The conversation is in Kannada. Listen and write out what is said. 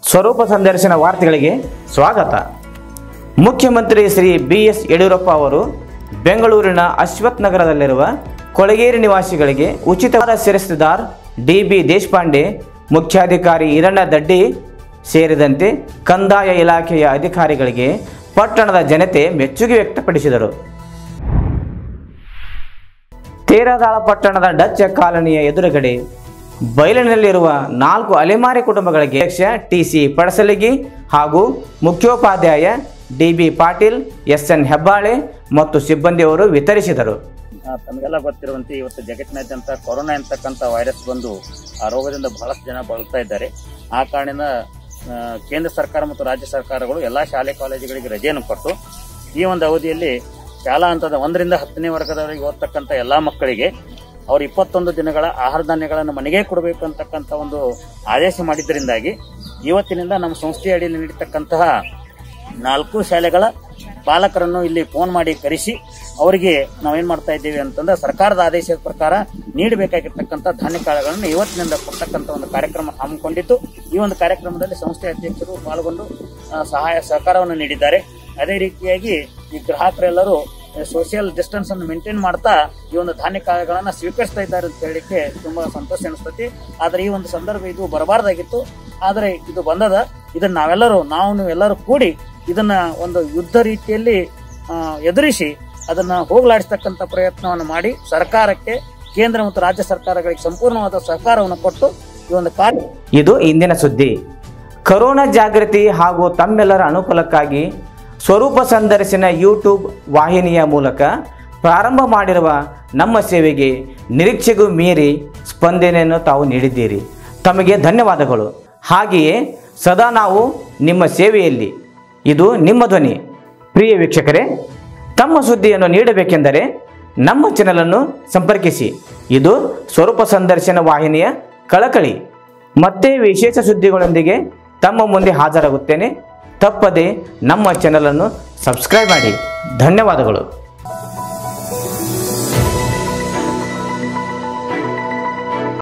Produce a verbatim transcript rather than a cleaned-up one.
ಸ್ವರೂಪ ಸಂದರ್ಶನ ವಾರ್ತೆಗಳಿಗೆ ಸ್ವಾಗತ. ಮುಖ್ಯಮಂತ್ರಿ ಶ್ರೀ ಬಿ ಎಸ್ ಯಡಿಯೂರಪ್ಪ ಅವರು ಬೆಂಗಳೂರಿನ ಅಶ್ವಥ್ ನಗರದಲ್ಲಿರುವ ಕೊಳಗೇರಿ ನಿವಾಸಿಗಳಿಗೆ ಉಚಿತವಾದ ಶಿರಸ್ತೆದಾರ್ ಡಿ ಬಿ ದೇಶಪಾಂಡೆ, ಮುಖ್ಯಾಧಿಕಾರಿ ಈರಣ್ಣ ದಡ್ಡಿ ಸೇರಿದಂತೆ ಕಂದಾಯ ಇಲಾಖೆಯ ಅಧಿಕಾರಿಗಳಿಗೆ ಪಟ್ಟಣದ ಜನತೆ ಮೆಚ್ಚುಗೆ ವ್ಯಕ್ತಪಡಿಸಿದರು. ತೇರದಾಳ ಪಟ್ಟಣದ ಡಚ್ ಕಾಲೋನಿಯ ಎದುರುಗಡೆ ಬಯಲಿನಲ್ಲಿರುವ ನಾಲ್ಕು ಅಲೆಮಾರಿ ಕುಟುಂಬಗಳಿಗೆ ಅಧ್ಯಕ್ಷ ಟಿ ಸಿ ಪಡಸಲಿಗಿ ಹಾಗೂ ಮುಖ್ಯೋಪಾಧ್ಯಾಯ D B Patil, S N Hebbale ಮತ್ತು ಸಿಬ್ಬಂದಿಯವರು ವಿತರಿಸಿದರು. ತಮಗೆಲ್ಲ ಗೊತ್ತಿರುವಂತೆ ಇವತ್ತು ಜಗತ್ತಿನಾದ್ಯಂತ ಕೊರೋನಾ ಅಂತಕ್ಕಂಥ ವೈರಸ್ ಬಂದು ಆ ರೋಗದಿಂದ ಬಹಳಷ್ಟು ಜನ ಬಳಲ್ತಾ ಇದ್ದಾರೆ. ಆ ಕಾರಣ ಕೇಂದ್ರ ಸರ್ಕಾರ ಮತ್ತು ರಾಜ್ಯ ಸರ್ಕಾರಗಳು ಎಲ್ಲಾ ಶಾಲೆ ಕಾಲೇಜುಗಳಿಗೆ ರಜೆಯನ್ನು ಕೊಟ್ಟು ಈ ಒಂದು ಅವಧಿಯಲ್ಲಿ ಶಾಲಾ ಹಂತದ ಒಂದರಿಂದ ಹತ್ತನೇ ವರ್ಗದವರೆಗೆ ಓದ್ತಕ್ಕಂಥ ಎಲ್ಲಾ ಮಕ್ಕಳಿಗೆ ಅವರು ಇಪ್ಪತ್ತೊಂದು ದಿನಗಳ ಆಹಾರ ಧಾನ್ಯಗಳನ್ನು ಮನೆಗೆ ಕೊಡಬೇಕು ಅಂತಕ್ಕಂಥ ಒಂದು ಆದೇಶ ಮಾಡಿದ್ದರಿಂದಾಗಿ ಇವತ್ತಿನಿಂದ ನಮ್ಮ ಸಂಸ್ಥೆಯ ಅಡಿಯಲ್ಲಿ ನೀಡತಕ್ಕಂತಹ ನಾಲ್ಕು ಶಾಲೆಗಳ ಪಾಲಕರನ್ನು ಇಲ್ಲಿ ಫೋನ್ ಮಾಡಿ ಕರೆಸಿ ಅವರಿಗೆ ನಾವೇನ್ ಮಾಡ್ತಾ ಇದ್ದೀವಿ ಅಂತಂದ್ರೆ ಸರ್ಕಾರದ ಆದೇಶದ ಪ್ರಕಾರ ನೀಡಬೇಕಾಗಿರ್ತಕ್ಕಂಥ ಧಾನ್ಯ ಕಾಳುಗಳನ್ನು ಇವತ್ತಿನಿಂದ ಕೊಡ್ತಕ್ಕಂಥ ಒಂದು ಕಾರ್ಯಕ್ರಮ ಹಮ್ಮಿಕೊಂಡಿದ್ದು, ಈ ಒಂದು ಕಾರ್ಯಕ್ರಮದಲ್ಲಿ ಸಂಸ್ಥೆ ಅಧ್ಯಕ್ಷರು ಪಾಲ್ಗೊಂಡು ಸಹಾಯ ಸಹಕಾರವನ್ನು ನೀಡಿದ್ದಾರೆ. ಅದೇ ರೀತಿಯಾಗಿ ಈ ಗ್ರಾಹಕರೆಲ್ಲರೂ ಸೋಷಿಯಲ್ ಡಿಸ್ಟೆನ್ಸ್ ಅನ್ನು ಮೇಂಟೈನ್ ಮಾಡ್ತಾ ಈ ಒಂದು ಧಾನ್ಯ ಕಾಳುಗಳನ್ನ ಸ್ವೀಕರಿಸ್ತಾ ಇದ್ದಾರೆ ಅಂತ ಹೇಳಿಕ್ಕೆ ತುಂಬಾ ಸಂತೋಷ ಅನಿಸ್ತತಿ. ಆದ್ರೆ ಈ ಒಂದು ಸಂದರ್ಭ ಇದು ಬರಬಾರ್ದಾಗಿತ್ತು, ಆದ್ರೆ ಇದು ಬಂದದ. ಇದನ್ನ ನಾವೆಲ್ಲರೂ ನಾವು ನೀವೆಲ್ಲರೂ ಕೂಡಿ ಇದನ್ನ ಒಂದು ಯುದ್ಧ ರೀತಿಯಲ್ಲಿ ಎದುರಿಸಿ ಅದನ್ನ ಹೋಗಲಾಡಿಸ್ತಕ್ಕಂಥ ಪ್ರಯತ್ನವನ್ನು ಮಾಡಿ ಸರ್ಕಾರಕ್ಕೆ, ಕೇಂದ್ರ ಮತ್ತು ರಾಜ್ಯ ಸರ್ಕಾರಗಳಿಗೆ ಸಂಪೂರ್ಣವಾದ ಸಹಕಾರವನ್ನು ಕೊಟ್ಟು ಈ ಒಂದು ಕಾರ್ಯ. ಇದು ಇಂದಿನ ಸುದ್ದಿ. ಕೊರೋನಾ ಜಾಗೃತಿ ಹಾಗೂ ತಮ್ಮೆಲ್ಲರ ಅನುಕೂಲಕ್ಕಾಗಿ ಸ್ವರೂಪ ಸಂದರ್ಶನ ಯೂಟ್ಯೂಬ್ ವಾಹಿನಿಯ ಮೂಲಕ ಪ್ರಾರಂಭ ಮಾಡಿರುವ ನಮ್ಮ ಸೇವೆಗೆ ನಿರೀಕ್ಷೆಗೂ ಮೀರಿ ಸ್ಪಂದನೆಯನ್ನು ತಾವು ನೀಡಿದ್ದೀರಿ. ತಮಗೆ ಧನ್ಯವಾದಗಳು. ಹಾಗೆಯೇ ಸದಾ ನಾವು ನಿಮ್ಮ ಸೇವೆಯಲ್ಲಿ. ಇದು ನಿಮ್ಮ ಧ್ವನಿ. ಪ್ರಿಯ ವೀಕ್ಷಕರೇ, ತಮ್ಮ ಸುದ್ದಿಯನ್ನು ನೀಡಬೇಕೆಂದರೆ ನಮ್ಮ ಚಾನಲನ್ನು ಸಂಪರ್ಕಿಸಿ. ಇದು ಸ್ವರೂಪ ಸಂದರ್ಶನ ವಾಹಿನಿಯ ಕಳಕಳಿ. ಮತ್ತೆ ವಿಶೇಷ ಸುದ್ದಿಗಳೊಂದಿಗೆ ತಮ್ಮ ಮುಂದೆ ಹಾಜರಾಗುತ್ತೇನೆ. ತಪ್ಪದೆ ನಮ್ಮ ಚಾನಲನ್ನು ಸಬ್ಸ್ಕ್ರೈಬ್ ಮಾಡಿ. ಧನ್ಯವಾದಗಳು.